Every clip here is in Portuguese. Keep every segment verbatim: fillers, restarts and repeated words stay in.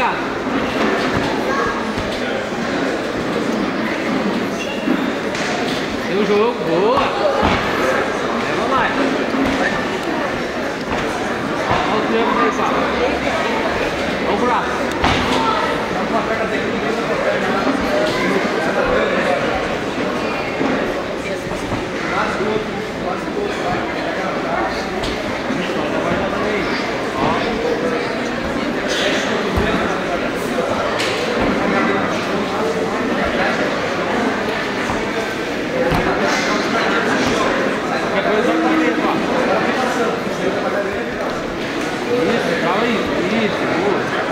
Obrigado. Deu o jogo, boa. Leva mais. Olha o tempo aí, Fábio. Olha o braço. Isso, calma aí. Isso, boa.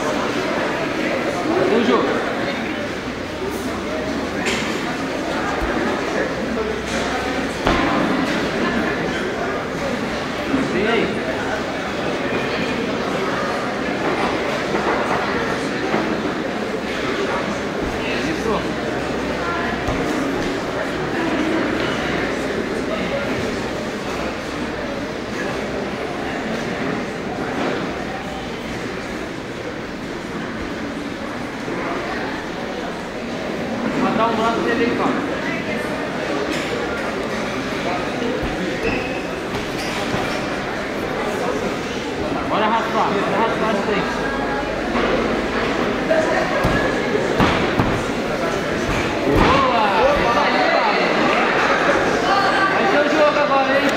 O jogo. Vem aí. Isso. Dá um lado dele aí, cara. Bora raspar, bora raspar isso aí. Boa! Isso aí, cara. Vai ser o jogo agora, hein?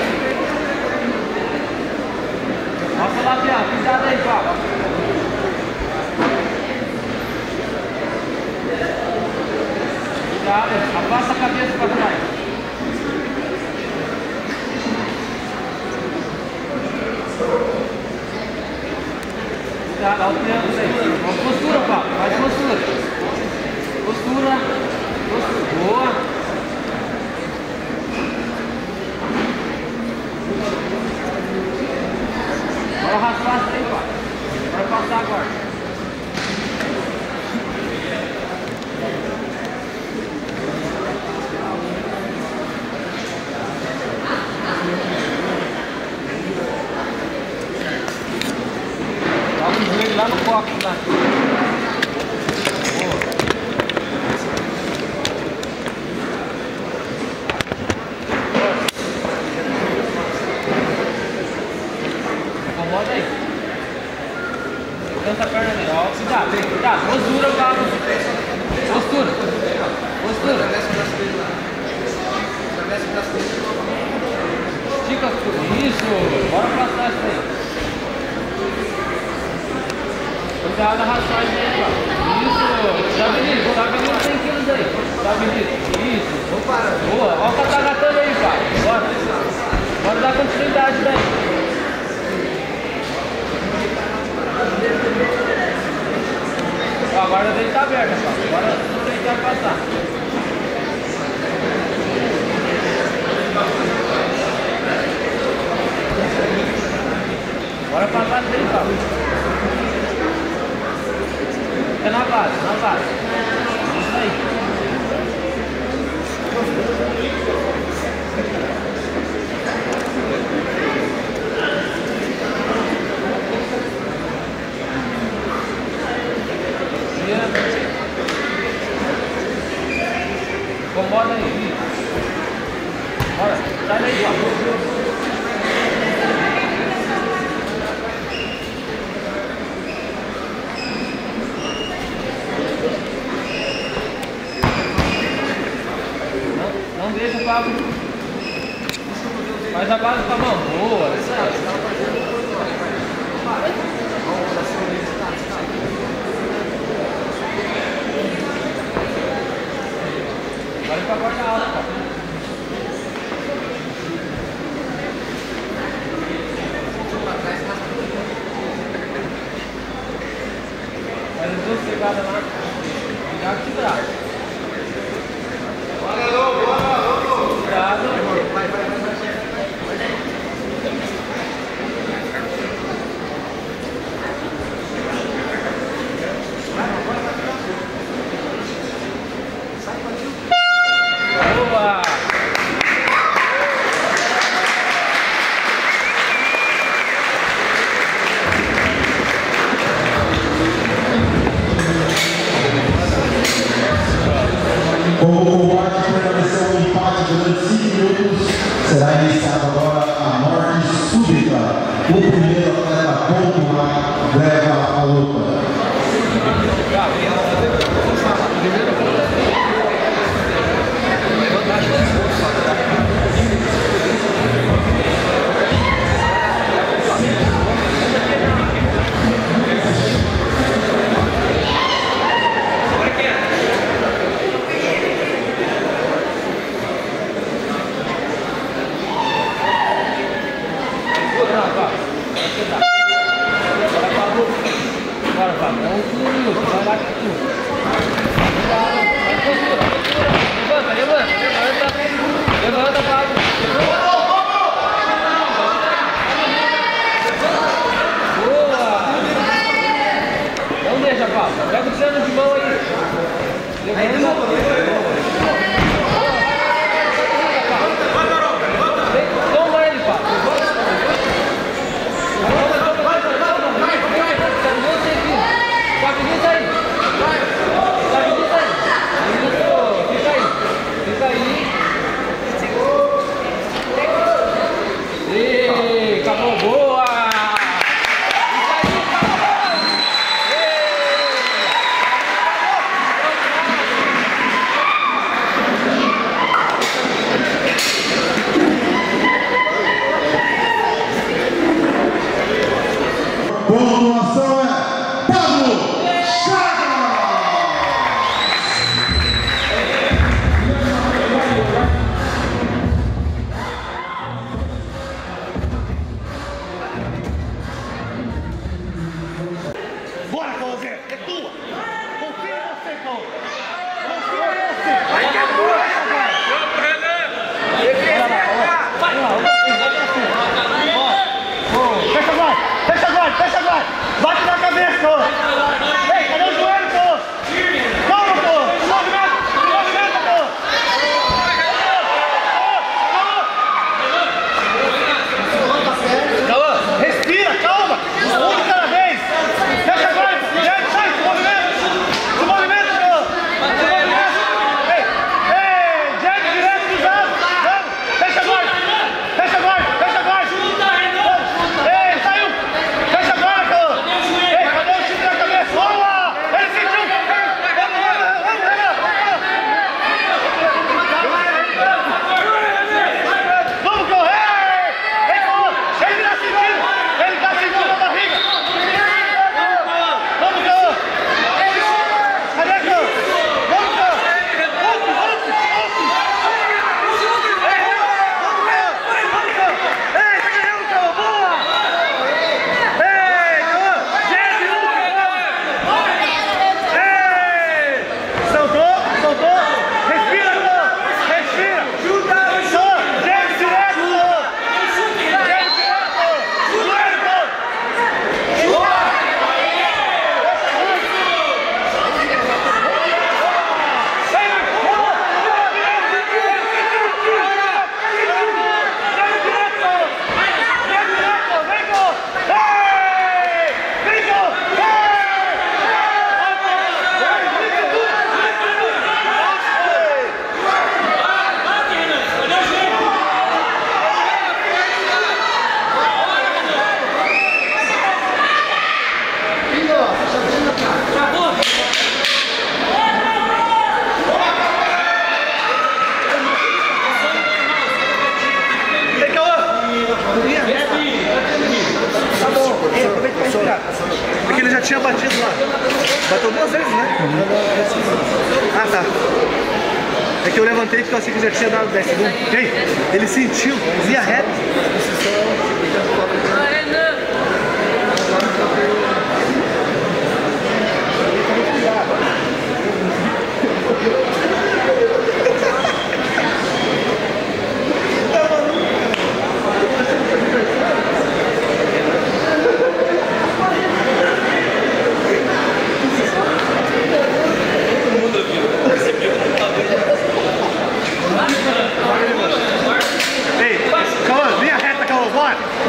Nossa, lateral, cuidado aí, cara. Cuidado, afasta a cabeça para trás. Cuidado, olha o triângulo aí. Ó, postura, Paulo, faz postura. Postura. Postura. Boa. Bora raspar isso aí, Paulo. Vai passar agora. Lá no copo, tá? Boa. Acomoda aí. Tanta perna ali, ó. Cuidado, cuidado. Postura, cara. Postura. Postura. Estica tudo. Isso. Bora pra trás aí. Cuidado a raspagem aí, cara. Isso. Tá bonito, tá bonito cem quilos aí. Tá bonito. Isso. Boa. Olha o catagatando aí, cara. Bora. Bora dar continuidade daí. Ó, a guarda dele tá aberta, cara. Bora tentar passar. Bora passar dele, cara. É na base, na base. Isso aí. Incomoda aí. Bora, sai daí, ó. Não deixa o Pablo. Faz a base com a mão. Boa. Vai pra guarda alta, cara. Faz as duas pegadas lá. Cuidado de braço. Bora, Lô, bora, Lô. Cuidado. Vai, vai, vai, vai. Boa! Pega o piano de mão aí. Toma ele, pá. Estabiliza aí. Estabiliza aí. Fica aí. Fica aí. E acabou, boa. Pontuação é Pablo Chagas! Bora, Cauê! É tua! Confia em você, Cauê! Confia em você! Vai que é tua! Vamos, Renan! Vai! Fecha a guarda! Fecha a guarda! Fecha a guarda! Bate na cabeça, Cauê! Ei, cadê o joelho, Cauê? Calma, Cauê! Se movimenta! Se movimenta, Cauê! Cauê! Respira, calma! Um de cada vez! Fecha a guarda! Gente, sai! Se movimenta! Se movimenta, Cauê! Se movimenta! Ei! Ei! Gente, direto dos lados! Vamos! Fecha a guarda! Fecha a guarda! Fecha a guarda! Ei, saiu! Fecha a guarda, Cauê! Ei, cadê o chute na cabeça? Vamos lá! Ele sentiu! Vamos, vamos, vamos, Renan! Vamos, correr! Ei, Cauê! Ele tá sentindo! Ele tá sentindo a barriga! Vamos, Cauê! Cadê, Cauê? Vamos, Cauê! Vamos, vamos, vamos! Ei, vamos, Cauê! Vamos, Cauê! Ei, tá ganhando, Cauê! Boa! Ei, Cauê! Gente, ei! Soltou, soltou! Respira, Cauê! Respira! Cauê, gente, direto, Cauê! Gente, direto, Cauê! Joelho, Cauê! Ei, Cauê! Tá bom, ei, aproveita pra respirar. Porque ele já tinha batido lá. Bateu duas vezes, né? Ah, tá. É que eu levantei porque eu achei que já tinha dado dez segundos. Ei, ele sentiu, via reto. Ei, Cauê, linha reta, Cauê, bora!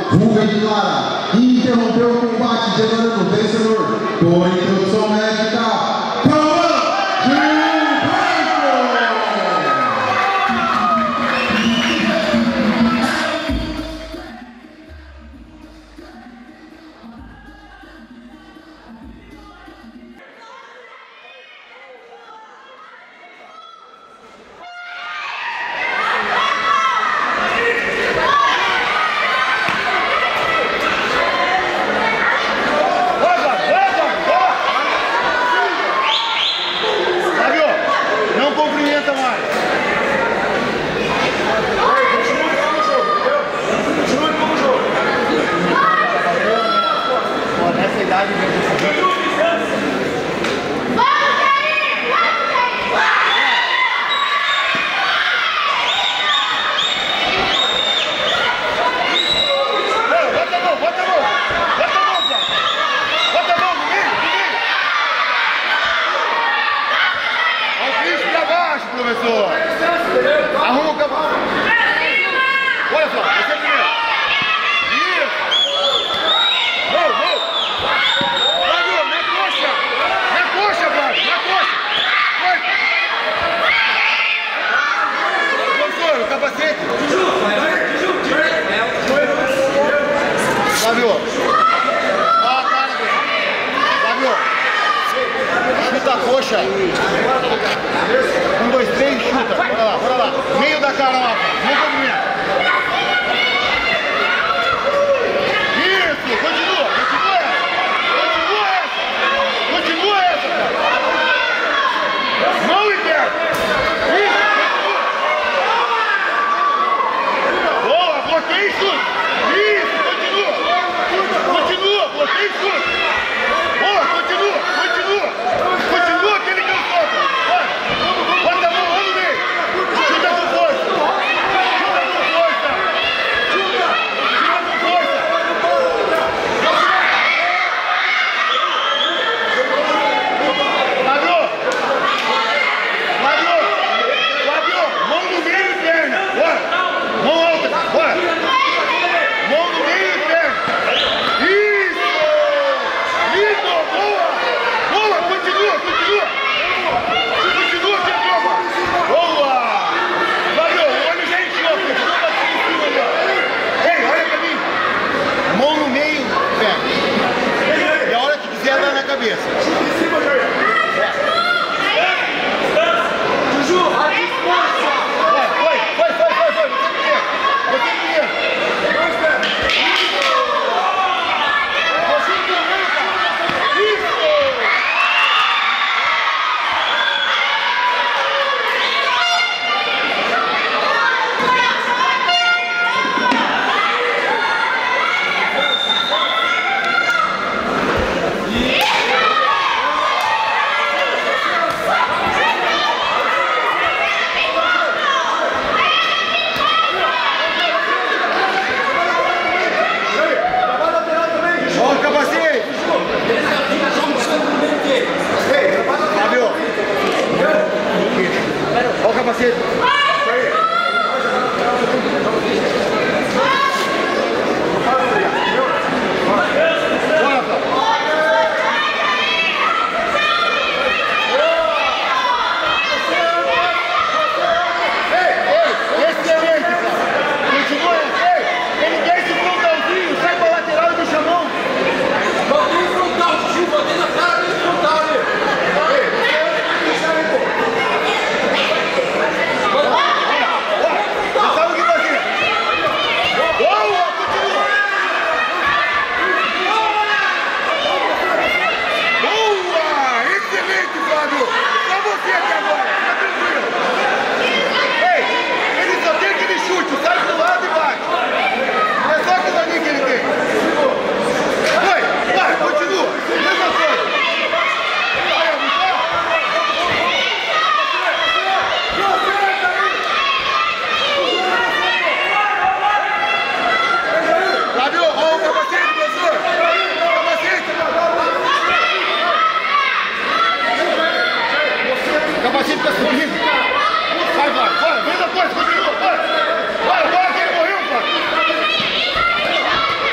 Fuga de Lara interrompeu o combate, generando vencedor por introdução médica, Cauã Gilberto! Arruma o cavalo. Olha só, você primeiro. Isso. Vou, vou. Flávio, na coxa. Na coxa, Flávio, na coxa. Vai. Professor, o capacete. Flávio. Olha a cara dele. Flávio. Chuta a coxa. Um, dois, três, chuta. Bora lá, bora lá. Meio da cara lá, no movimento. Isso, continua, continua essa. Continua essa. Continua essa, cara. Mão e perna. Isso, continua. Boa, bloqueia e chuta. Isso, continua. Continua, bloqueia e chuta. Boa, continua, continua. Continua aquele que eu solto. Bota a mão lá no meio. Chuta com força. Chuta com força. Chuta. Chuta com força. Fábio. Fábio. Fábio. Mão no meio e perna. Bora. Mão alta. Bora. Mão no meio e perna. Isso. Isso. Boa. Boa. Continua. Continua. Continua, continua. Boa. Valeu. O olho já encheu. Continua batendo em cima ali, ó. Ei, olha pra mim. Mão no meio, pé. E a hora que quiser, dá na cabeça. Juju, a disposta. Vai, vai, vai, vai, vai, vai. Você primeiro. Você primeiro. Você primeiro, cara. Isso. Olha o capacete! Ei, Fábio! Olha o capacete! Excelente, cara! Continua, ei! Ele quer esse frontalzinho, sai pra lateral e deixa a mão! Botei frontal, Juju, botei na cara desse frontal ali. Já sabe o que fazer! Boa! Continua! Boa! Excelente, Flávio! Só você aqui agora! Fica tranquilo! Ei! Ele só tem aquele chute! Sai pro lado e bate! É só aquilo ali que ele tem! Vai! Vai! Continua! Mesma coisa! Vai, Gustavo! Flávio, olha o capacete, professor! Capacete! O capacete tá subindo! Vai, vai, vai! Mesma coisa, continua! Vai! Vai, agora que ele morreu, Flávio!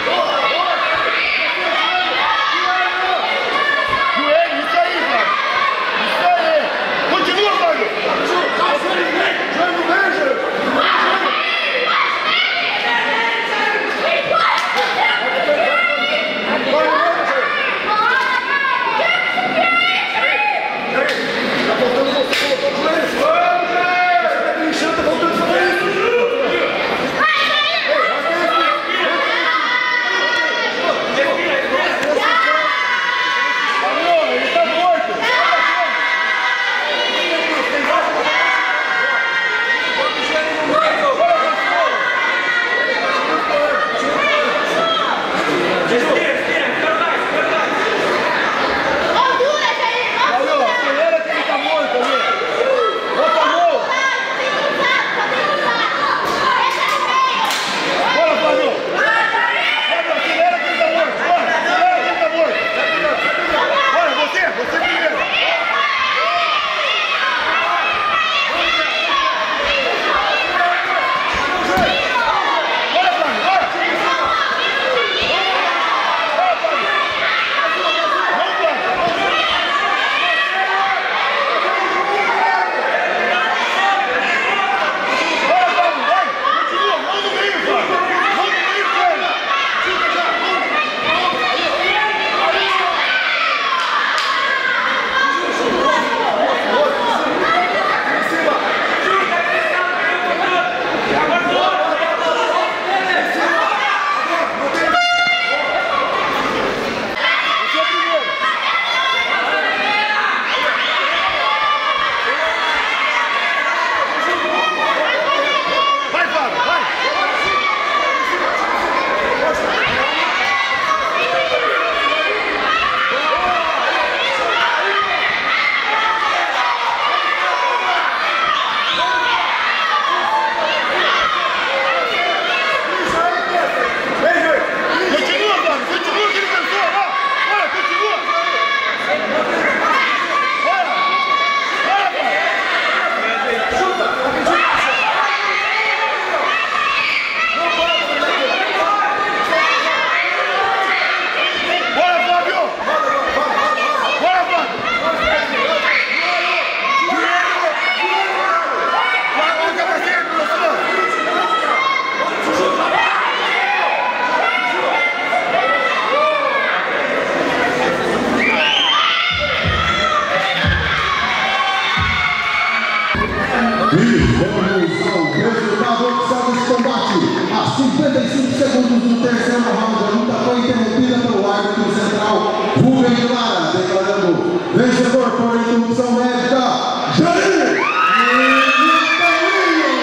Vamos ao resultado oficial desse combate. A cinquenta e cinco segundos do terceiro round, a luta foi interrompida pelo árbitro central Rubem Lara, declarando vencedor por interrupção médica, Jair Natalino.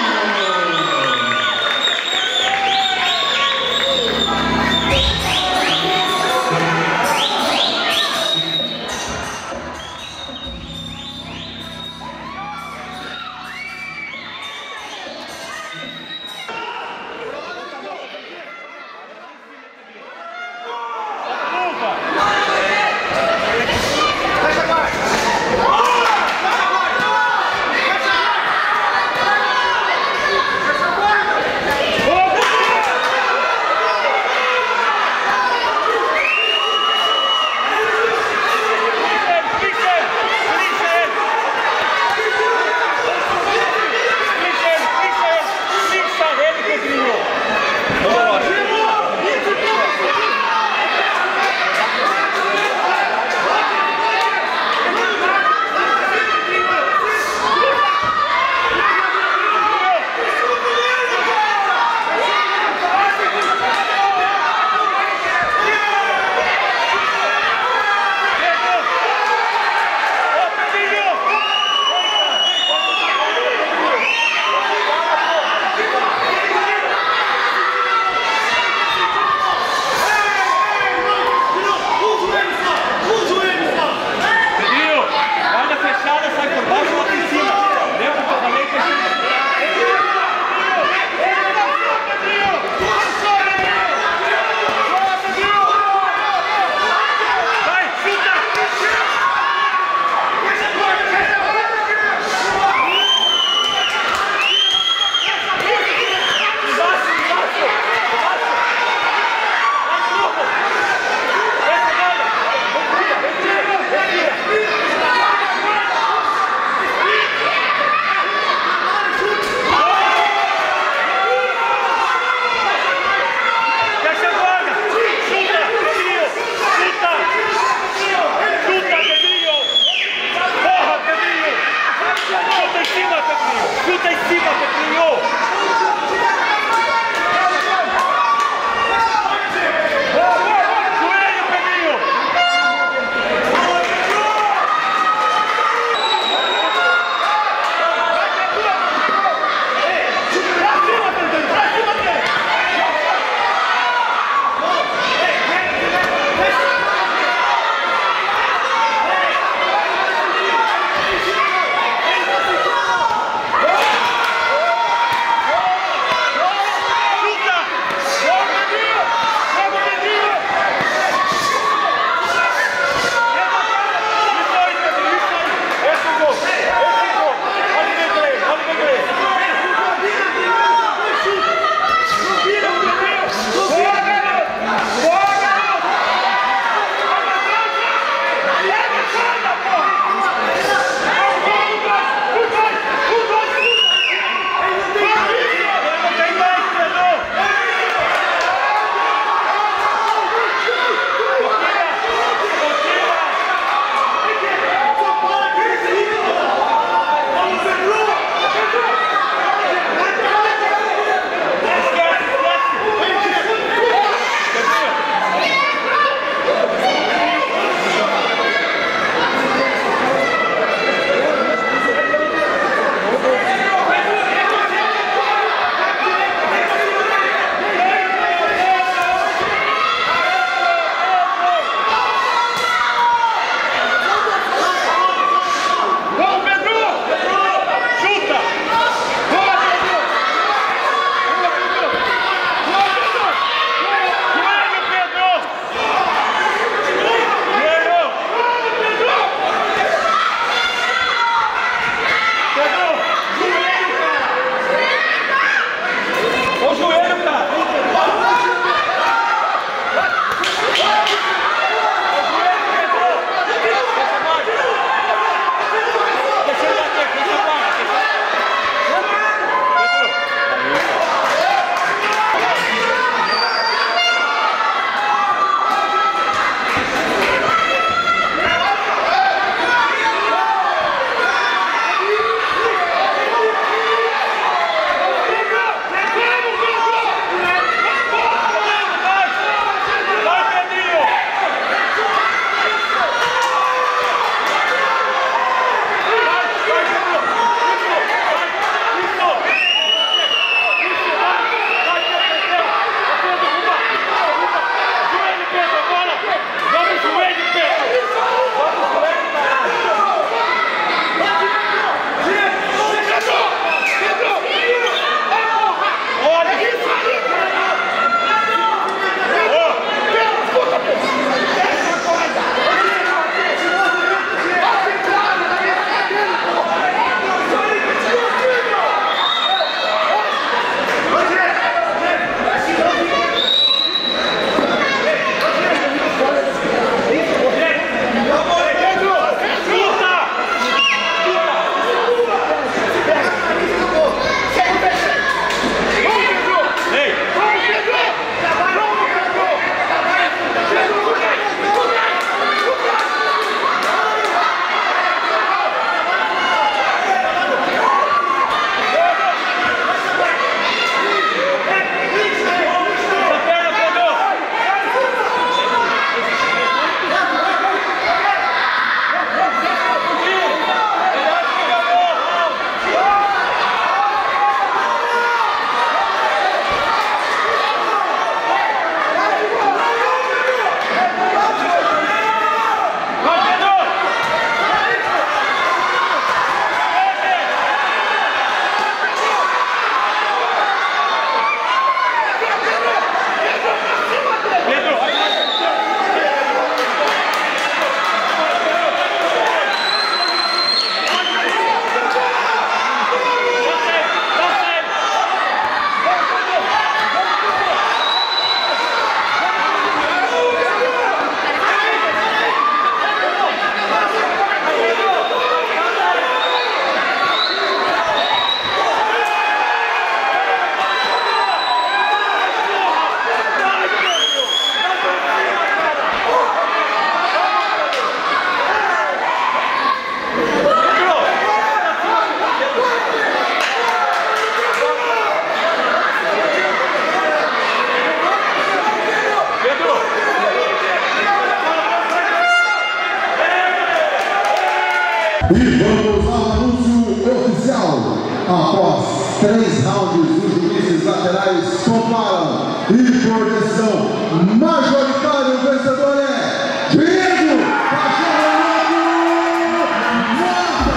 E vamos ao anúncio oficial. Após três rounds, os juízes laterais comparam. E por decisão majoritária, o vencedor é Diego Cachorro Mota!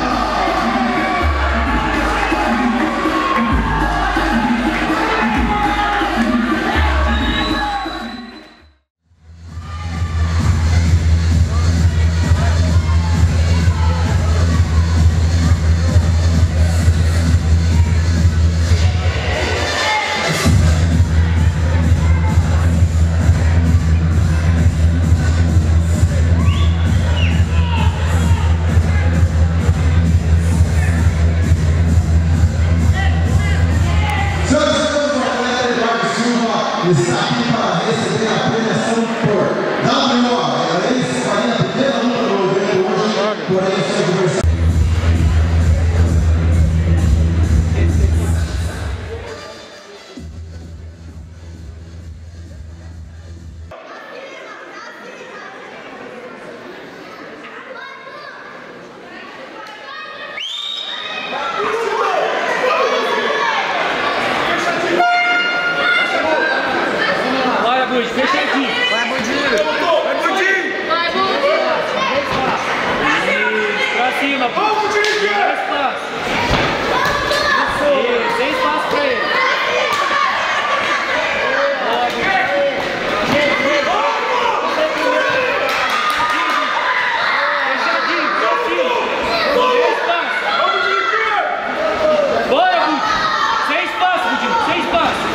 Está aqui para receber a premiação por W O. Ela faria a primeira luta do evento hoje, porém seu adversário. Fechadinho. Vai, Budinho! Vai, Budinho! Vai, Budinho! Pra cima, Vamos, Budinho! Dá espaço. Isso, tem espaço pra ele. Fechadinho, pra cima. Tem espaço. Vamos, Budinho! Bora, Budinho. Sem espaço, Budinho. Sem espaço.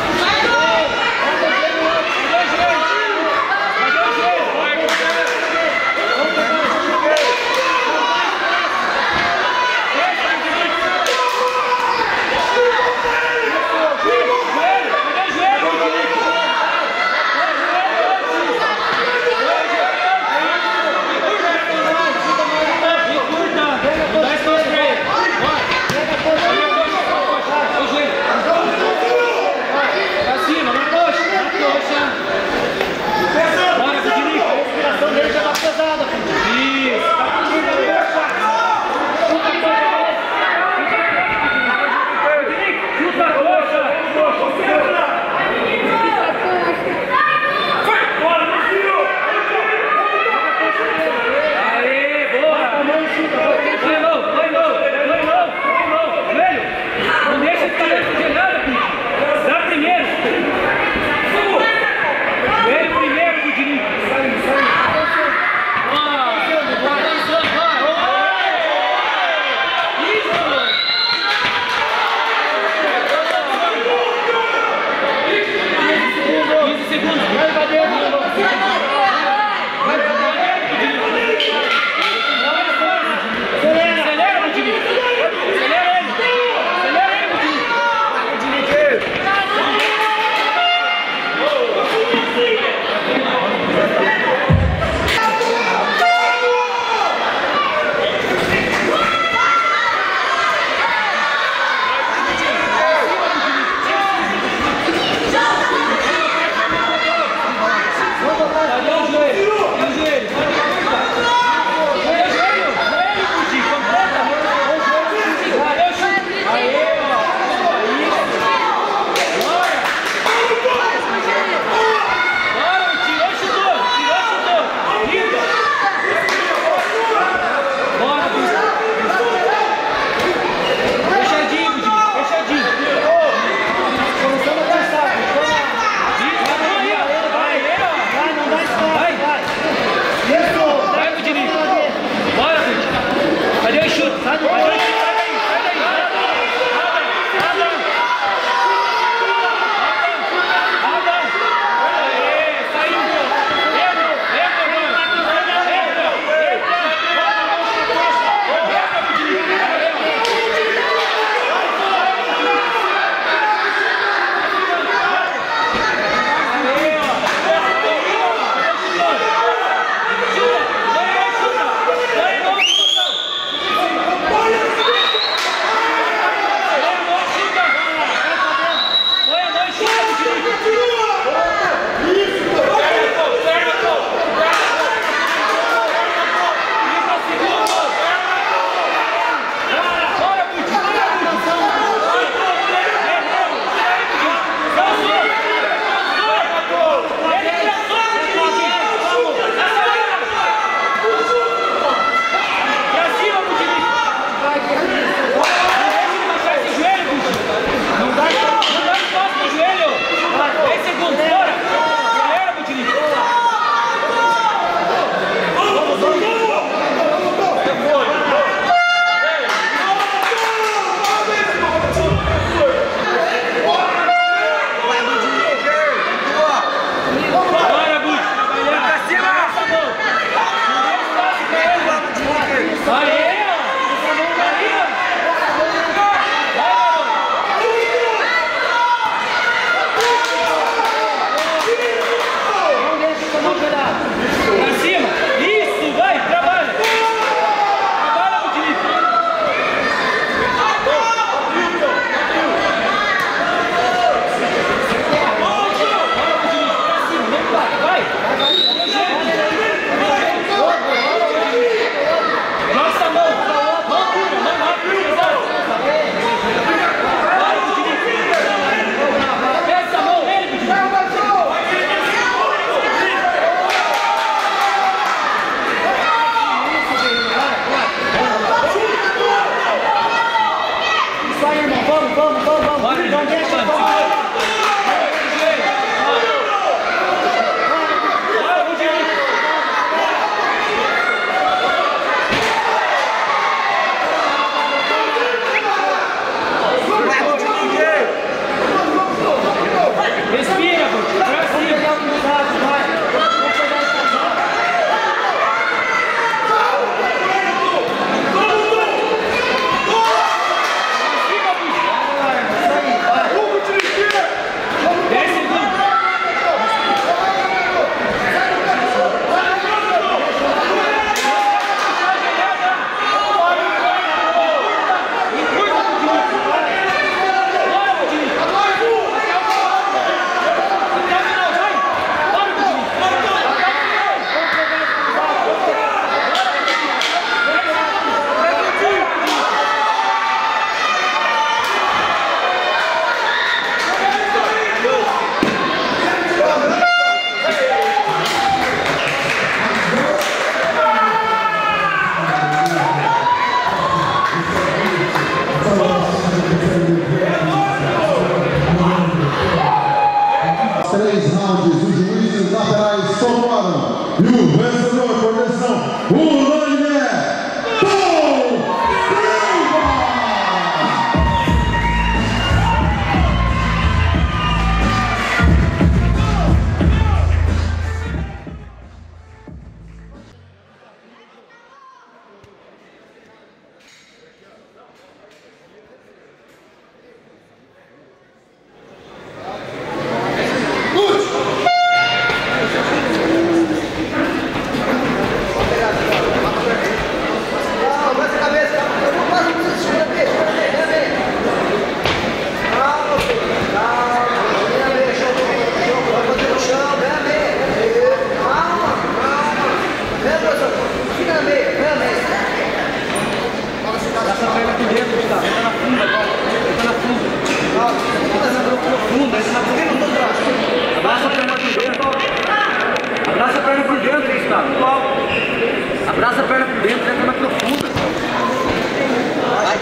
Olha!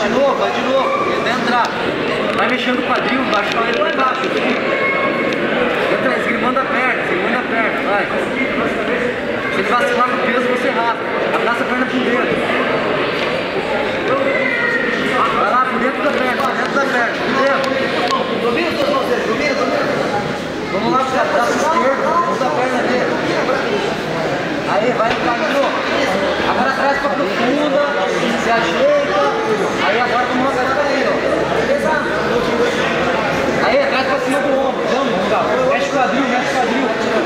de novo, vai de novo. Ele vai entrar. Vai mexendo o quadril, baixa ele lá embaixo. Entra, esgrimando a perna, esgrimando a perna, vai. Se ele vacilar no peso, você rasga. Abraça a perna por dentro. Vai lá, por dentro da perna, por dentro da perna, por dentro. Domina suas mãos dele, domina, domina. Vamos lá pro braço esquerdo, vamos da perna dele. Aí, vai entrar de novo. Agora traz pra profunda, se ajeita. Aí agora vamos lá pra aí, ó. Beleza? Aí, traz pra cima do ombro. Vamos, vamos. Mexe o quadril, mexe o quadril.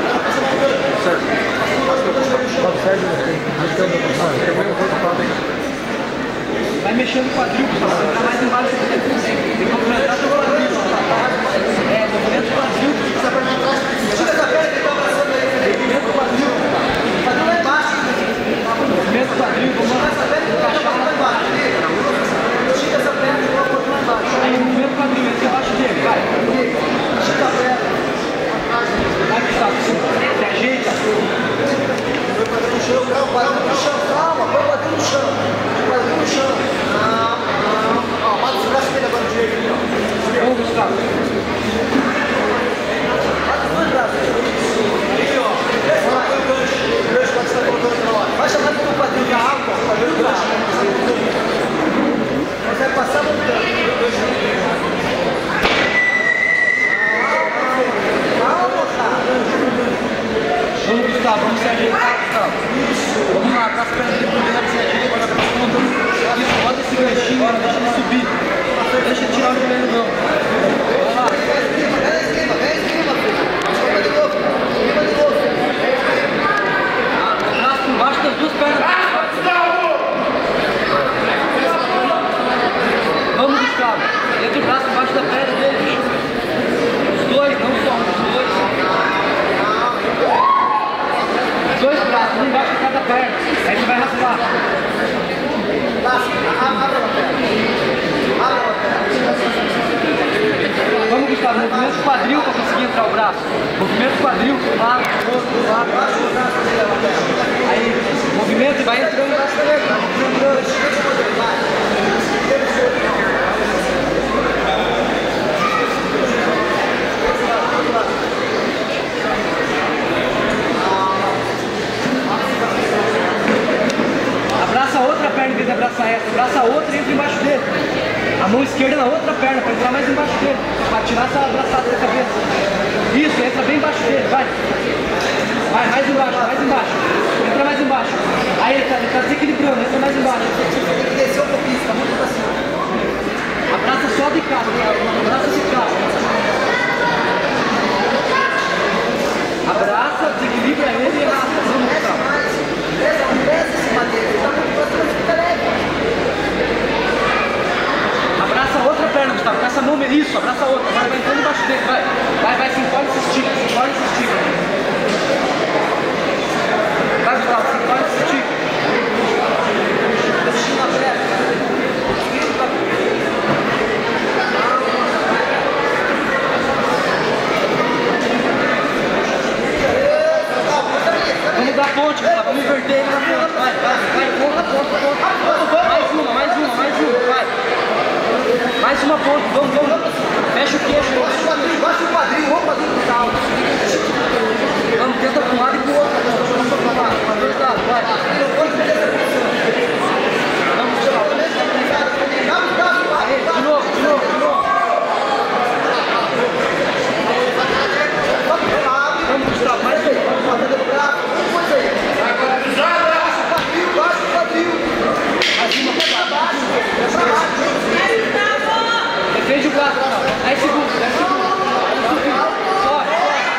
Vai mexendo o quadril, pessoal. Vai entrar mais embaixo. Tem que complementar o quadril. É, movimento do quadril. Tira essa perna que tá abraçando aí. Movimento do quadril. Quadril lá embaixo. Movimento do quadril. Vamos lá. Essa perna que tá abraçando lá embaixo. Tira essa perna e coloca lá embaixo. Aí, movimento do quadril. Esse abaixo dele. Vai. Tira a perna. Vai, Gustavo. Se ajeita. Põe o quadril no chão. Calma, quadril no chão. Calma, põe o quadril no chão. Quadril no chão. Não, não. Ó, bate os braços dele agora de jeito aqui, ó. Vamos, Gustavo. Bate os dois braços. Aí, ó. Vai, o gancho. O gancho pode estar colocando na hora. Vai chamar o quadril de água. O quadril de água. Mas vai passar montando. Calma, cara. Vamos, Gustavo. Vamos se ajeitar, Gustavo. Vamos lá, com as pernas de primeiro, se ajeita agora pra ponta. Isso, roda esse ganchinho, deixa ele subir. Deixa ele tirar o joelho, não. Vai lá. Vem em cima, vem em cima, vem em cima, filho. Escova de novo, escova de novo. Braço por baixo das duas pernas. Vamos, Gustavo. Entra o braço por baixo da perna dele, bicho. Os dois, não só um, os dois. Os dois braços, um embaixo de cada perna. Aí você vai raspar. Vamos, Gustavo, movimento do quadril para conseguir entrar o braço. Movimento do quadril, um lado, outro, lado, aí, movimento e vai entrando o braço dele, vai entrando. Abraça a outra perna em vez de abraçar essa. Abraça a outra e entra embaixo dele. A mão esquerda na outra perna, para entrar mais embaixo dele. Para tirar essa abraçada da cabeça. Isso, entra bem embaixo dele, vai. Vai, mais embaixo, mais embaixo. Entra mais embaixo. Aí ele está tá desequilibrando, entra mais embaixo. Tem que descer um pouquinho, está muito pra cima. Abraça só de cá, abraça de cá. Abraça, desequilibra ele e arrasta. Vamos, Gustavo. Pesa, pesa esse madeira, ele está muito próximo, fica leve. Abraça a outra perna, Gustavo, com essa mão, isso, abraça a outra, agora vai entrando embaixo dele, vai. Vai, vai, se encolhe e se estica, se encolhe e se estica. Vai, Gustavo, se encolhe e se estica. Deixa na perna. Vamos dar ponte, vamos inverter ele na ponte. Vai, vai, vai, ponta, ponta, ponta. Mais uma, mais uma, mais uma, vai. Mais uma ponta, vamos, vamos. Fecha o queixo. Baixa o quadril, o quadril do tal. Vamos, tenta para um lado e para o outro. Para dois lados, vai. Vamos, tchau. De novo, de novo, de novo. Vamos, Gustavo, mais aí. Fazendo o braço. Coisa aí. Baixa o quadril, baixa o quadril. Acima, para baixo. Para baixo. Defende o braço, dez segundos, dez segundos. Sobe,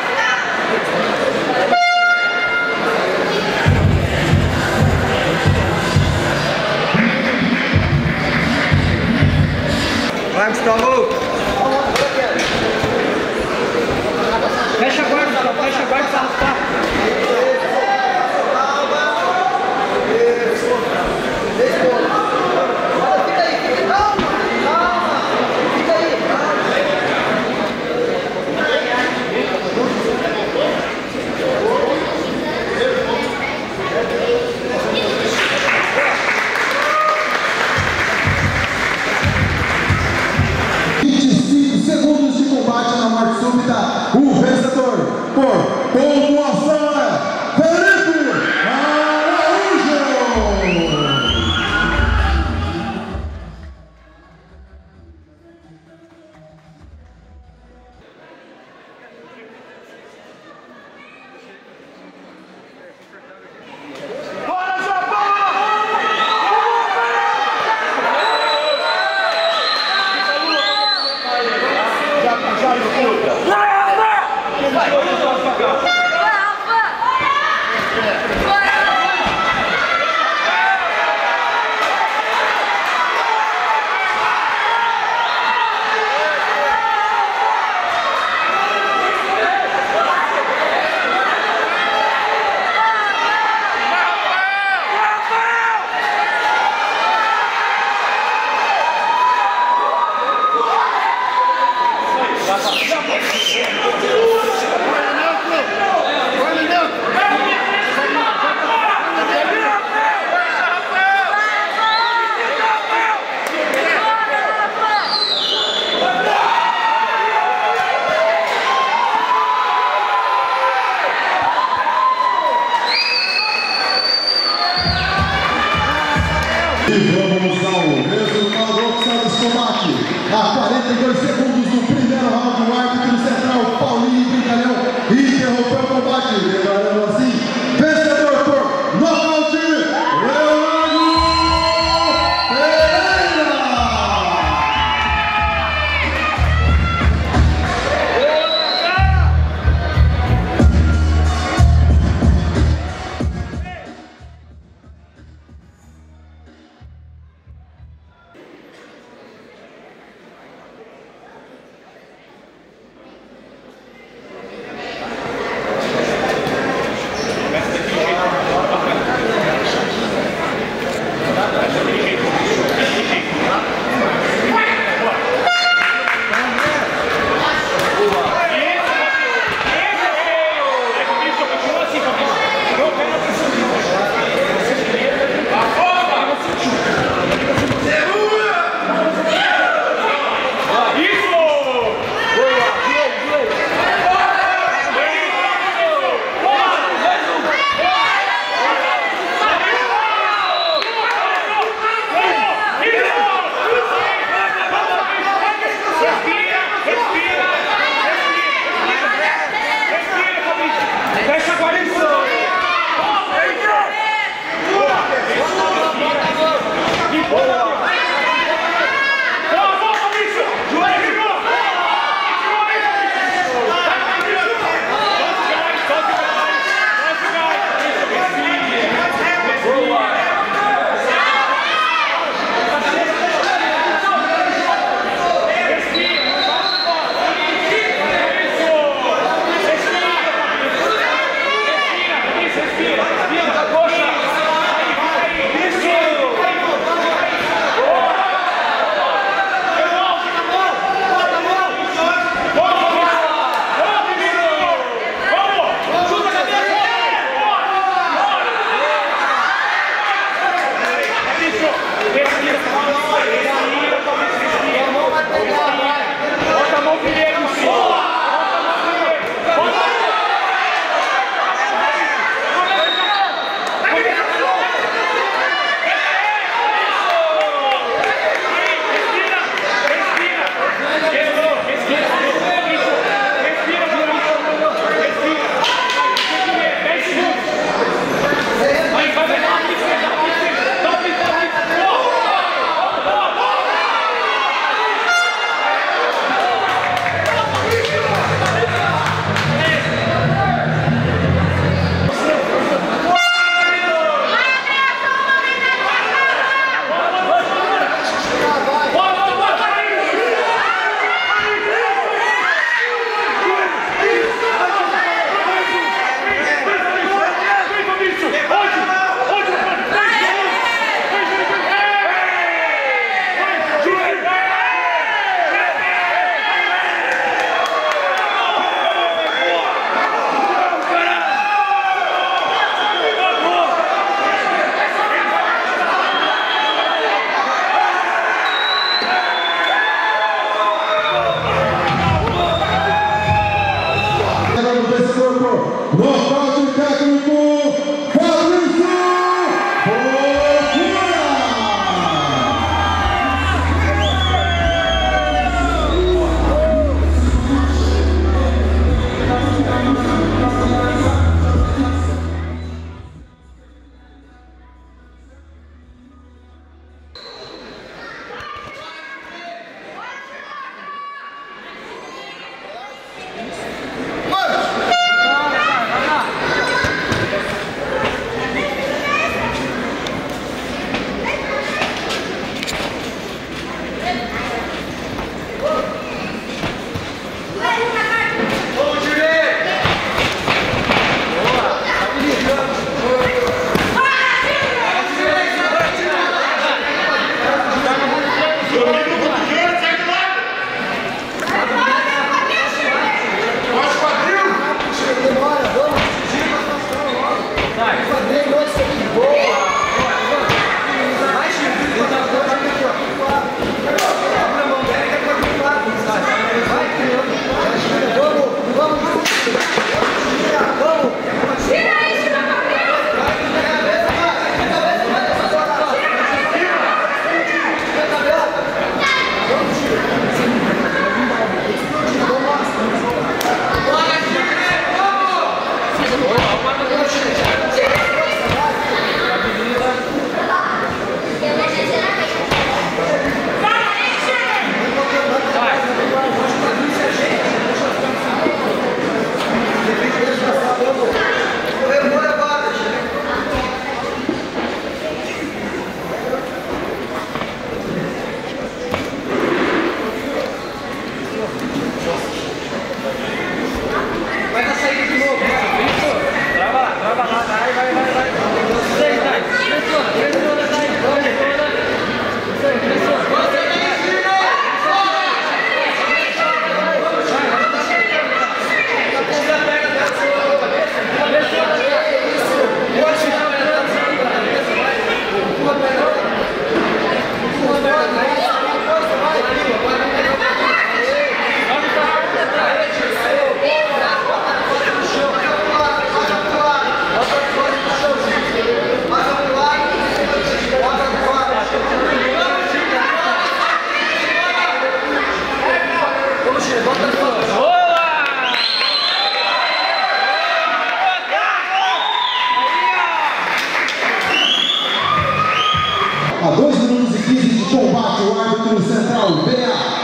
sobe. Vai, Gustavo. Fecha a guarda, Gustavo. Fecha a guarda para arrastar. Fica aí, calma, calma. Fica aí.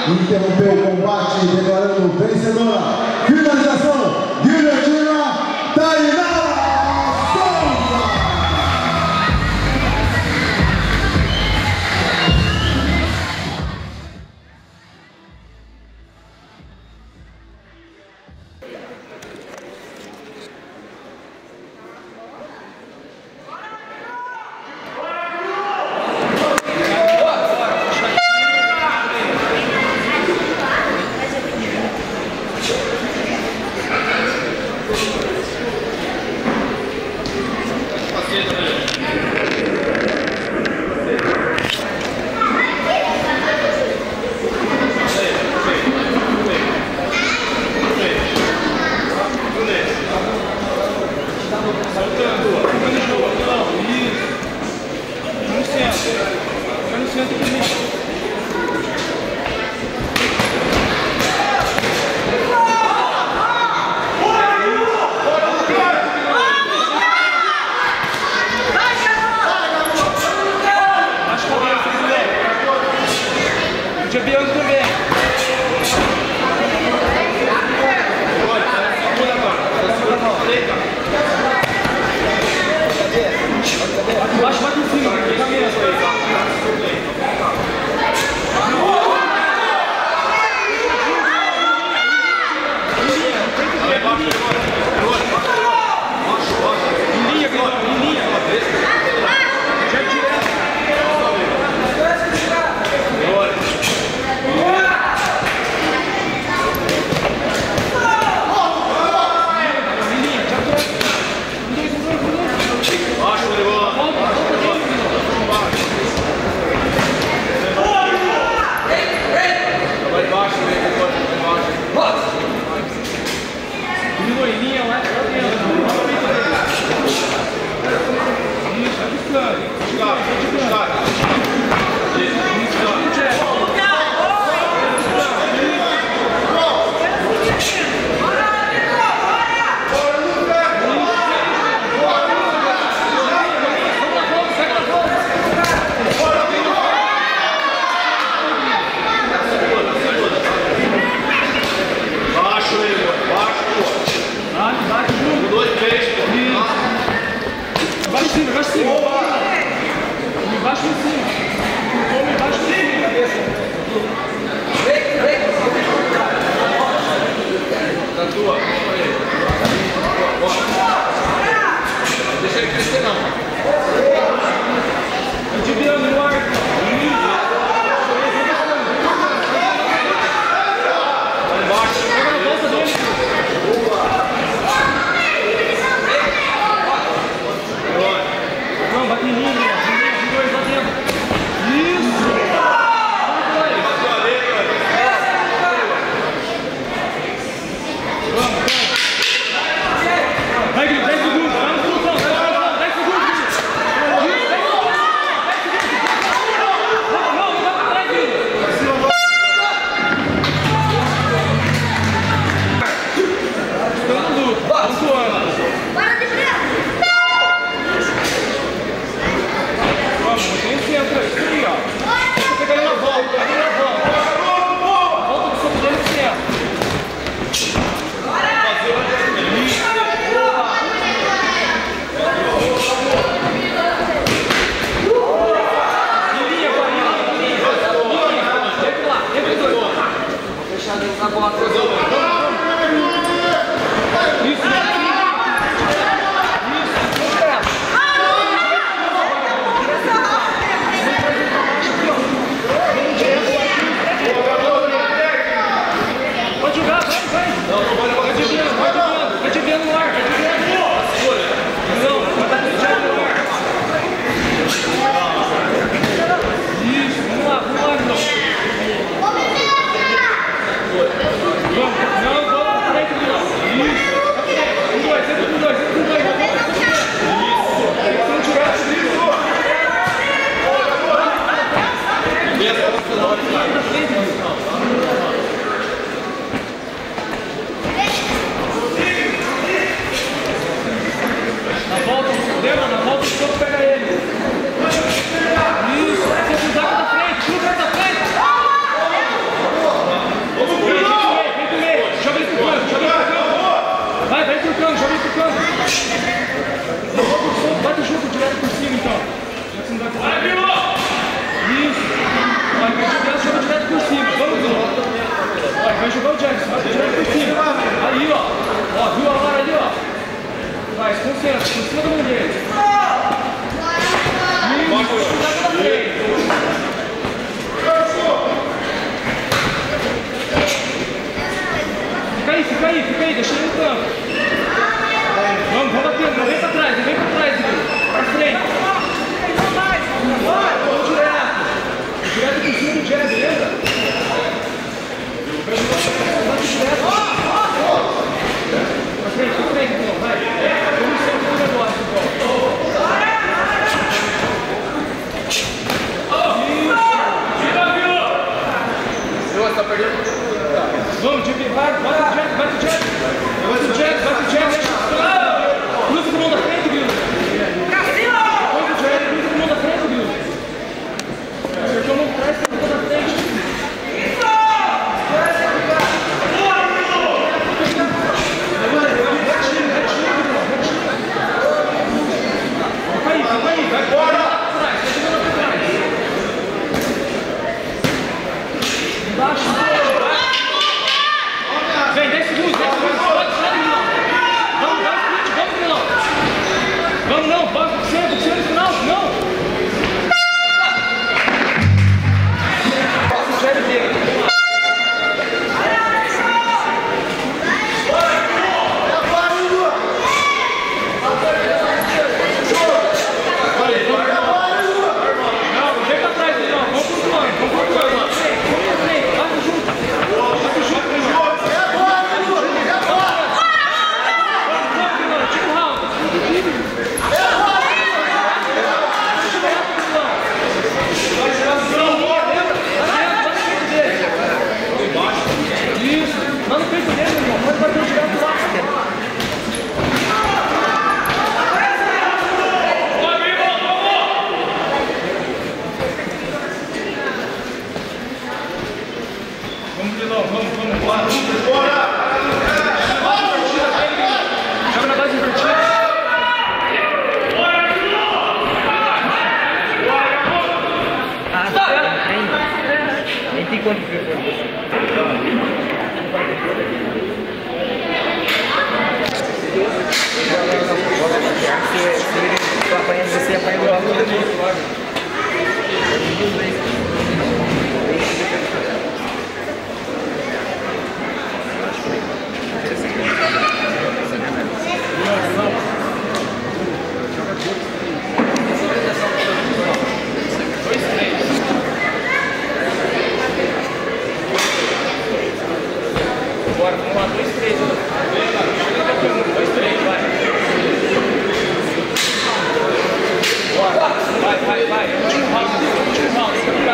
interrompeu o combate, declarando vencedora. Finalização, guilhotina, Tainara Souza! Vamos! fica aí, fica aí, deixa ele no campo. Vamos, vamos batendo, não vem pra trás, não vem pra trás, Igor. Pra frente. Vamos direto. Direto por cima do jab, beleza? Bate direto. Pra frente, pra frente, então, vai. Vamos sempre no negócio, então. Tá perdendo? Vamos, Jimmy, vai, vai o jab, vai o jab. Vai o jab, vai o jab, deixa o cruza com a mão da frente, viu? Vai o jab, cruza com a mão da frente, viu? Acertou a mão atrás, com a mão da frente. Fica aí, fica aí, vai embora. Embaixo. Vem, dez segundos, dez segundos. Pode tirar do Milão. Vamos, vamos, vamos, vamos, Milão. Vamos, não, vamos, sempre, sempre no final, não. Passa o jab dele. Não, vem pra trás, Milão. Vamos pro plano, vamos pro plano. Vamos junto. Vamos junto, Milão. Isso, lá no peito dele, irmão. Pode bater o direto lá. Vamos de novo, vamos, vamos, bora. Bora! Joga na base invertida. Ah, tá. Nem tem quanto que se apanha, você apanha do lado do outro. Bora, vamos lá, dois, três. Dois, três, vai. Bora, vai, vai, vai. Último round, último round.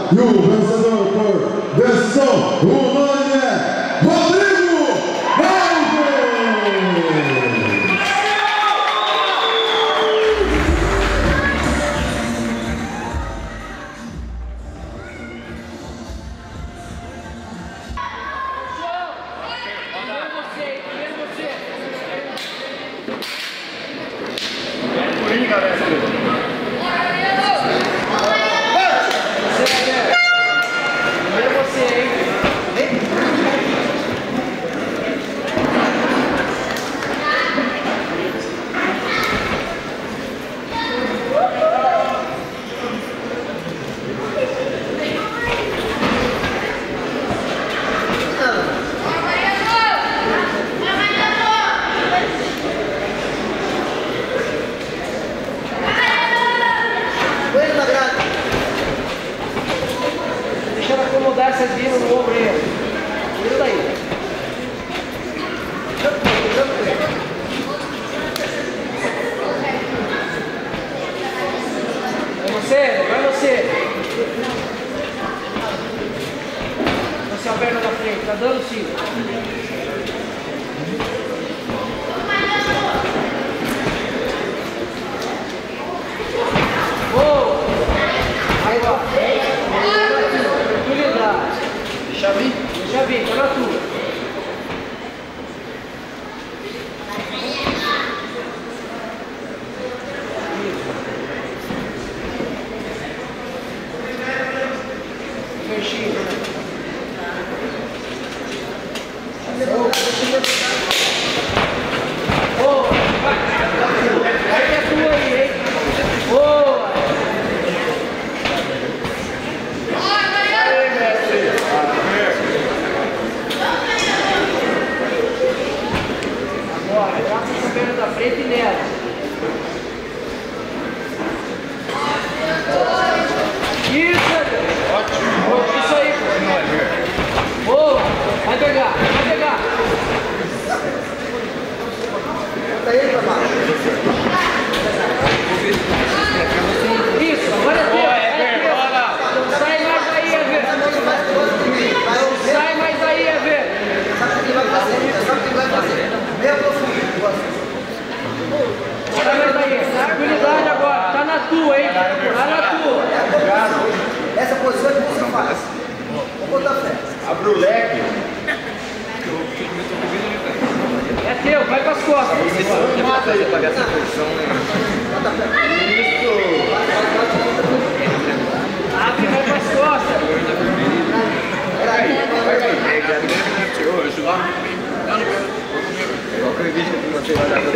E o vencedor por decisão unânime é Rodrigo Alves! Deixa ela acomodar essas vilas no ombro aí. Isso aí. Vai você, vai você. Você a perna na frente, tá dando sim. Boa! Aí ó. Tranquilidade. Deixa vir? Deixa vir, tá na tua. Fechinho. Boa! Vai! Vai que é tua aí, hein? Boa! Agora, abraça essa perna da frente e nela. Isso! Ótimo! Isso aí! Boa! Vai pegar! Vai pegar! Bota ele pra baixo. Isso! Agora é teu! É teu! Sai mais aí, Ever! Sai mais aí, Ever! Sabe o que vai fazer? Sabe o que vai fazer? Meia profundidade. Sai mais aí! Tranquilidade agora! Tá na tua, hein? Tá na tua! Essa posição é que você faz. Vou botar fé. Abre o leque. É teu, vai pras costas! Você mata ele pra essa posição, né? Bota fé. Abre e vai pras costas! Peraí, peraí. Eu acredito que você vai dar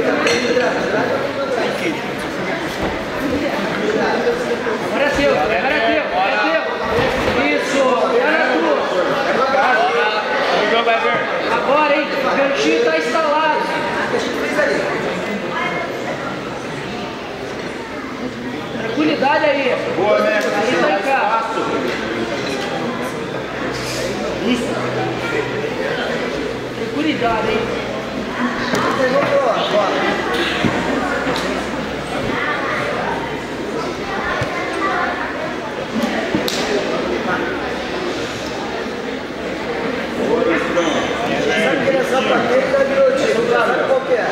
Agora é teu, agora é teu, é teu! Isso! Tá na tua! Agora, hein? O cantinho tá instalado! Tranquilidade aí! Boa, né? Aí tá em casa! Tranquilidade, hein? Você voltou agora. Sabe que ele é sapateiro da Virotinho, sabe qual que é?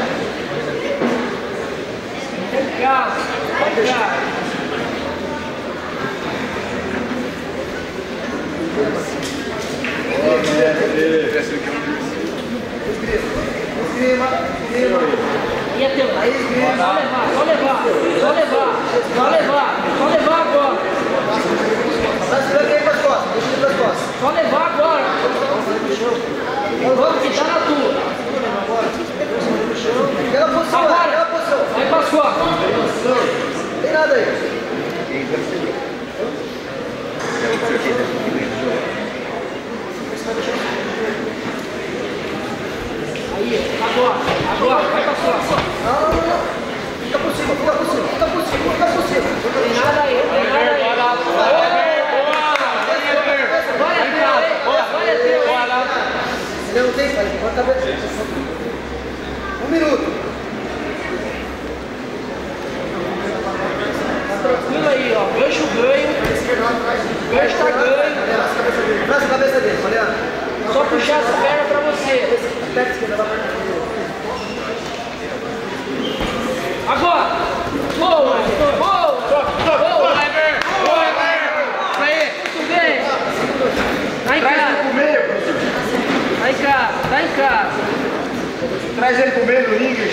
Tem casa, tem casa! Esgrima, esgrima. E é teu, aí só levar, só levar, só levar, só levar, só levar agora, Mas você vai cair pras costas, deixa ele pras costas. só levar agora, vamos que tá na tua, Aquela posição lá, aquela posição. vai pras costas, Não tem nada aí. aí, agora, agora, vai pras costas, Não, não, não, não. Fica por cima, fica por cima, fica por cima, fica por cima. tem nada aí, tem nada aí, agora é teu, hein? Agora é teu, hein? Ele não tem, pai, bota a cabeça. Um minuto. Tranquilo aí, ó, gancho ganho, gancho tá ganho. Traz ele pro meio do ringue.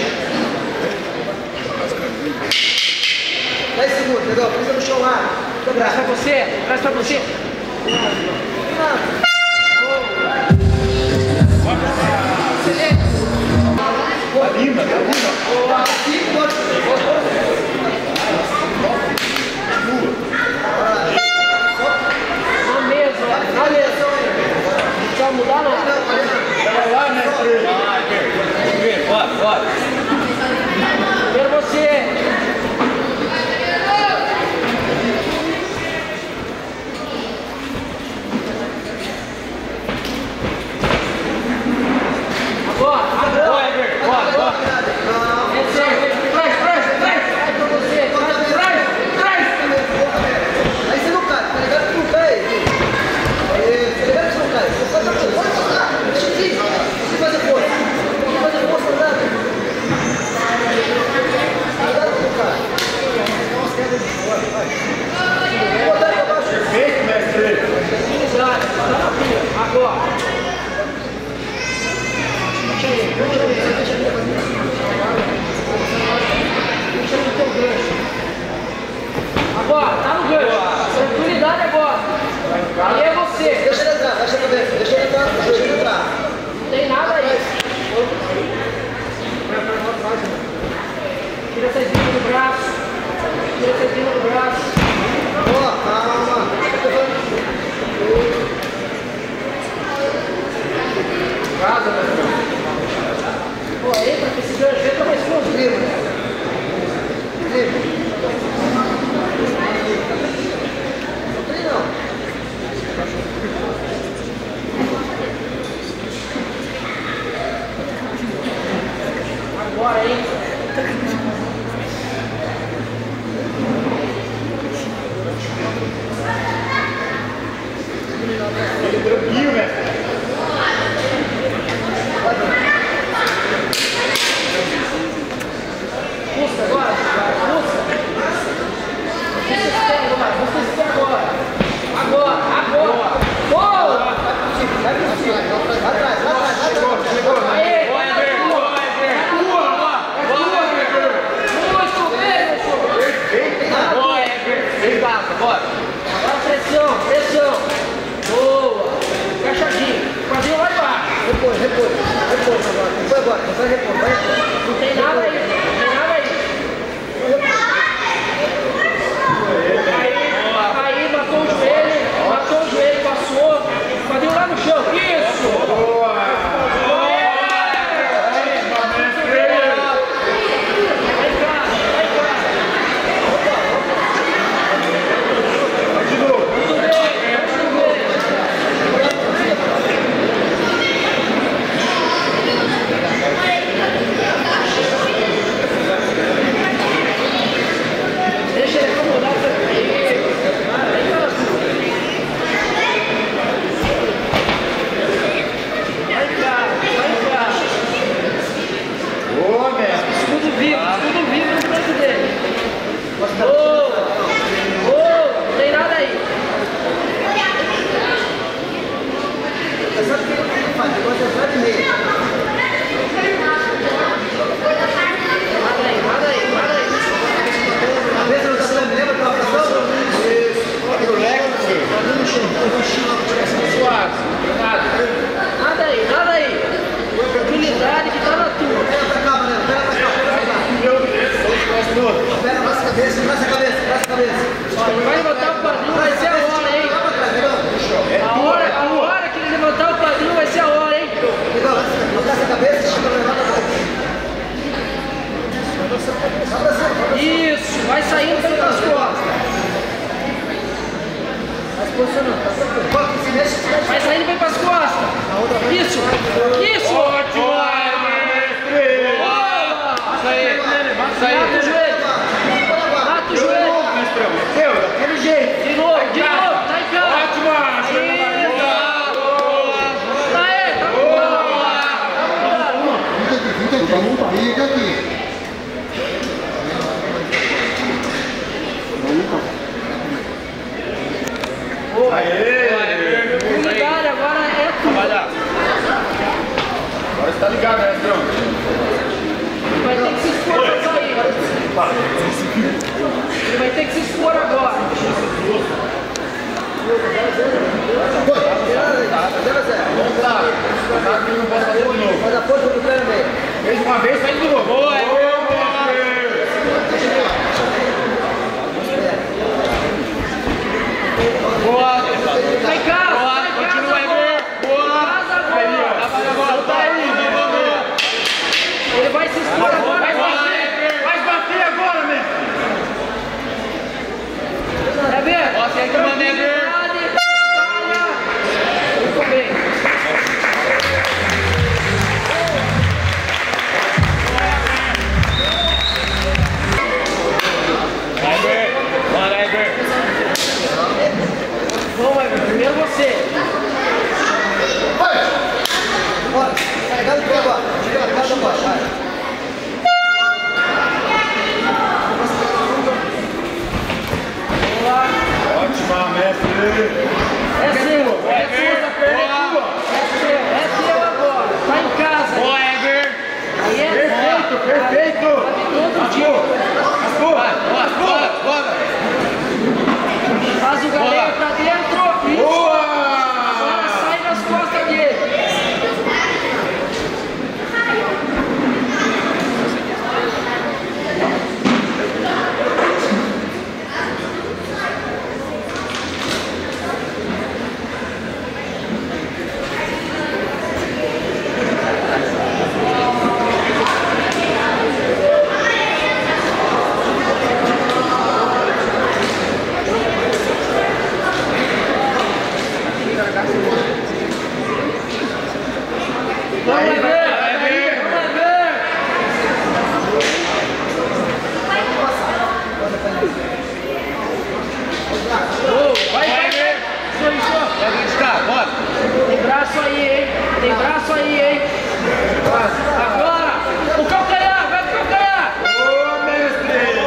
dez segundos, legal. Pisa no chão lá. Traz pra você, traz pra você. Boa, linda, tá linda. Na mesa, na mesa. Não precisa mudar nada. Vai lá, mestre. Bora, bora. Quero você. Agora, agora. Bora, Eber. Bora, bora. Esse aí, traz, traz, traz. Traz pra você. Traz, traz, traz. Aí você não cai, tá ligado que não cai? Aí, tá ligado que não cai? Você faz a força, deixa aqui. Você faz a força. Você faz a força, nada. Tá ligado que não cai? Botar pra baixo. Perfeito, mestre. Exato, agora. Deixa aí, deixa aí, deixa aí. Deixa aí no teu gancho. Agora, tá no gancho. Tranquilidade agora. Aí é você. Deixa ele entrar, deixa ele dentro. Deixa ele entrar, deixa ele entrar. Não tem nada aí. Tira essa esquina do braço. Tira essa esquina do braço. Ó, calma. Casa, meu irmão. Pô, entra, que esse gancho entra mais fundo. Viva. Viva. Não tem não. Agora, hein? Tranquilo, mestre. Busca agora, busca. Busca esse pé agora, busca esse pé agora. Agora, agora. Boa! Vai pro cima, vai atrás, vai atrás, vai atrás. Aê, Boa, Eber. Boa, Eber. Boa, boa. Boa, Eber. muito bem, show. Boa, Eber. Vem cá, bora. Agora pressão, pressão. Boa. Encaixadinho. Quadril lá embaixo. Repõe, repõe, repõe agora. Repõe agora, vai repõe, vai repõe. Não tem nada aí, não tem nada aí. Aí, aí, matou o joelho, matou o joelho, passou. Quadril lá no chão. Isso. Boa. Vai cá, vai cá. De novo. Tudo bem, tudo bem. Deixa ele acomodar essa aí. Aí tá tudo. Vai cá, vai cá. Boa, mestre. Escudo vivo, escudo vivo no braço dele. Boa! Boa! Não tem nada aí. Você sabe o que ele faz? Ele gosta de entrar de meio. Nada aí, nada aí, nada aí. Cabeça no tablete, lembra aquela pressão? Isso. Olha o leque, senhor. Tá no chão, no chão. Suave. Nada. Nada aí, nada aí. Tranquilidade que tá na tua. Pega pra cá, Manela, pega pra cá, pega pra cá. Pega pra essa cabeça, pra essa cabeça, pra essa cabeça. Ó, ele vai levantar o quadril, vai ser a hora, hein? Vai pra trás, legal. A hora, a hora que ele levantar o quadril vai ser a hora, hein? Legal, pra essa cabeça, chega pra levar pra trás. Vai pra cima, vai pra cima. Isso, vai saindo pelas costas. Vai se posicionando, tá tranquilo. Pô, se mexe, se mexe. Vai saindo bem pras costas. Isso, isso. Ótimo, mestre. Boa! Isso aí. Isso Mata o aí. joelho. Mata o joelho. Mestrão. Seu, daquele jeito. De novo, de novo. Tá em casa. Ótima. Isso. Tá aí, tá bom. Fica aqui, fica aqui, fica aqui. Boa. Aê. Unidade agora é tudo. Trabalhar. Agora você tá ligado, mestrão. Ele vai ter que se expor agora. Vamos lá. Não pode fazer de novo. Faz a força do pé no meio. Fez uma vez, sai de novo. Boa, é boa. Boa. Vai cá, Boa. vai cá, Continua, Ever. Boa. Aí, ó. Solta aí. ele vai se expor agora. Vai bater, Vai bater agora, meu! Quer ver? Ó, você aí que manda, Ever. Muito bem. Ever. Bora, Ever. Vamos, Ever. Primeiro você. Bora. Carregado por agora. Carregado agora. Vai. Vamos lá. Ótima, mestre! É seu. É seu. É seu. É seu agora. Tá em casa. Boa, Ever. Aí é Perfeito, perfeito! todo dia. Bora, bora, bora, bora. Faz o galera pra dentro. Isso. Boa! Agora sai nas costas dele. Vamos, Ever. Vamos, Ever. Oh, vai, vai, vai. Isso, isso. Pode buscar, bora. Tem braço aí, hein? Tem braço aí, hein? Agora! O calcanhar! Vai pro calcanhar! Ô, mestre!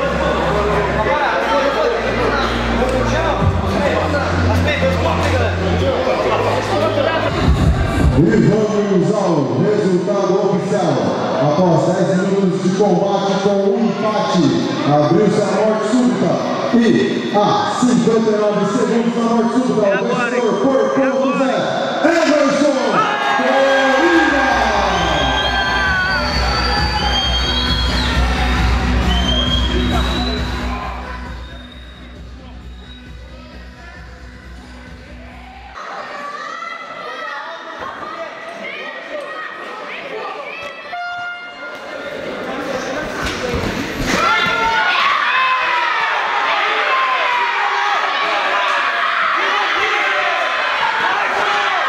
E vamos ao resultado oficial. Após dez minutos de combate com um empate, abriu-se a morte súbita. E a cinquenta e nove segundos da morte súbita, o vencedor por pontos é Everson Corina. Vai,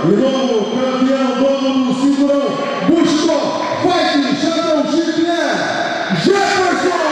E novo campeão, dono do cinturão, Bushko Fighting Championship é Jefferson!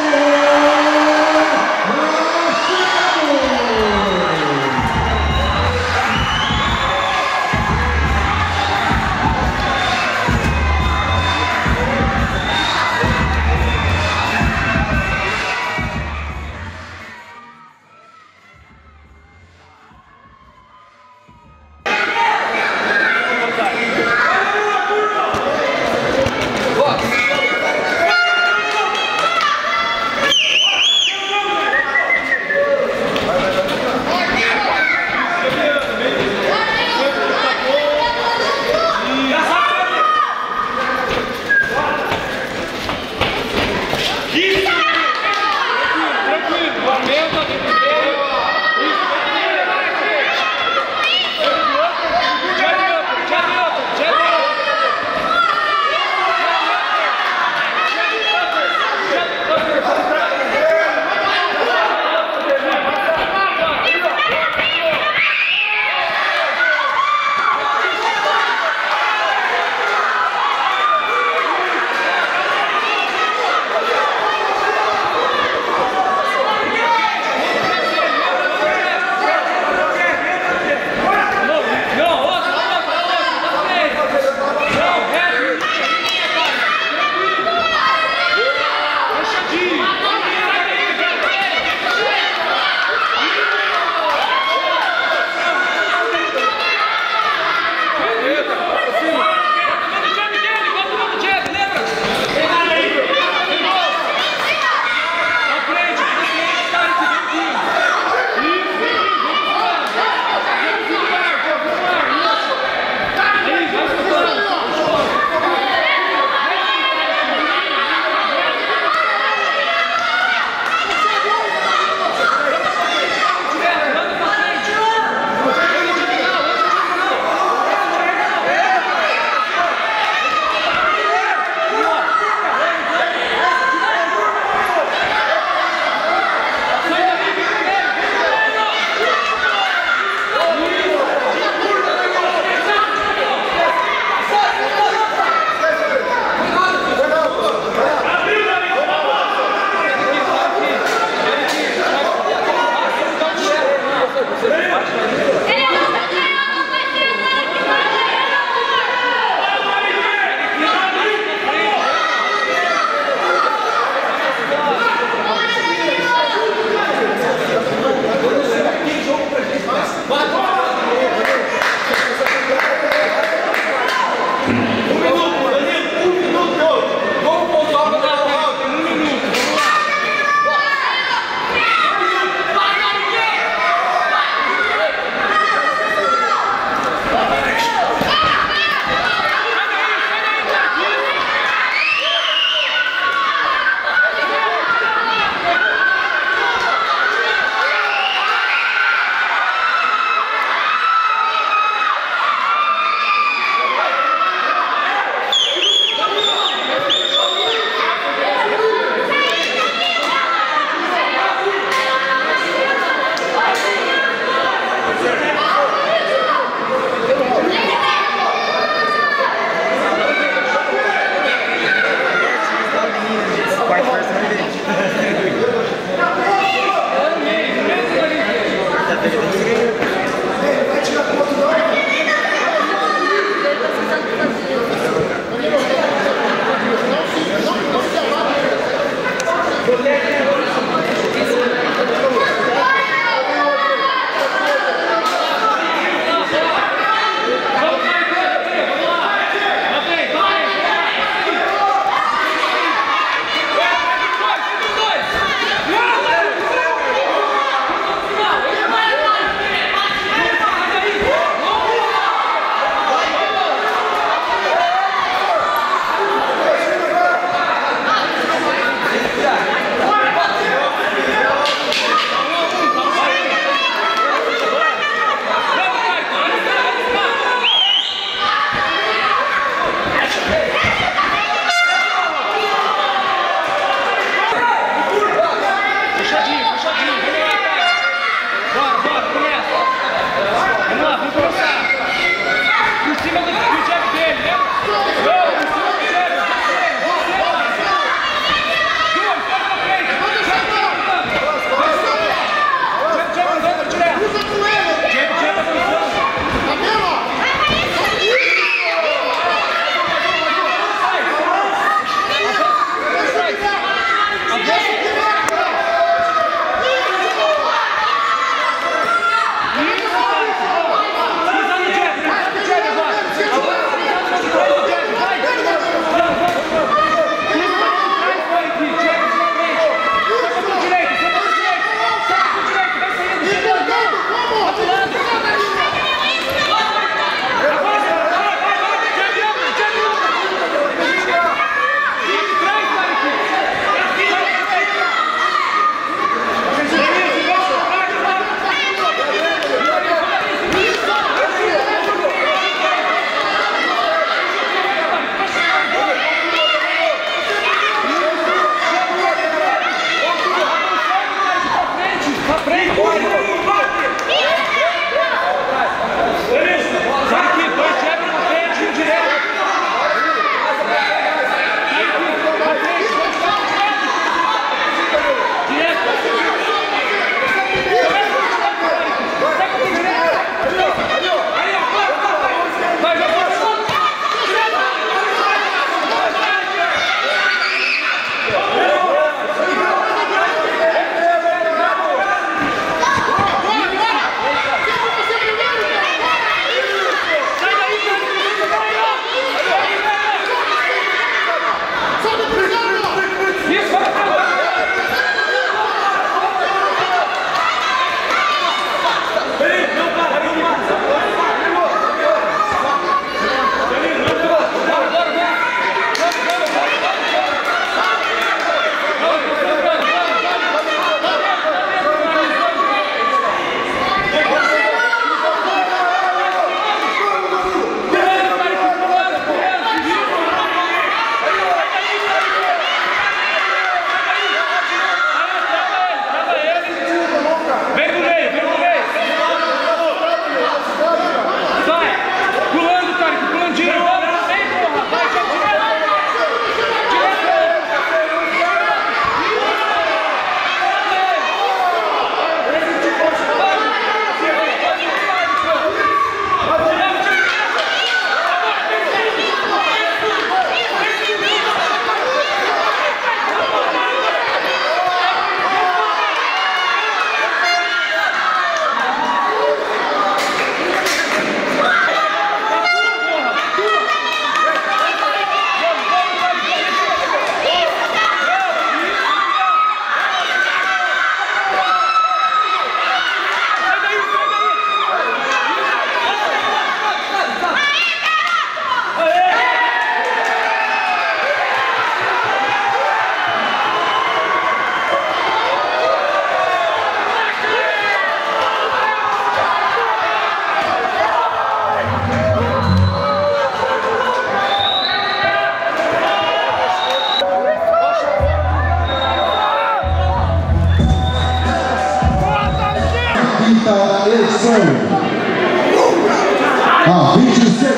a vinte e seis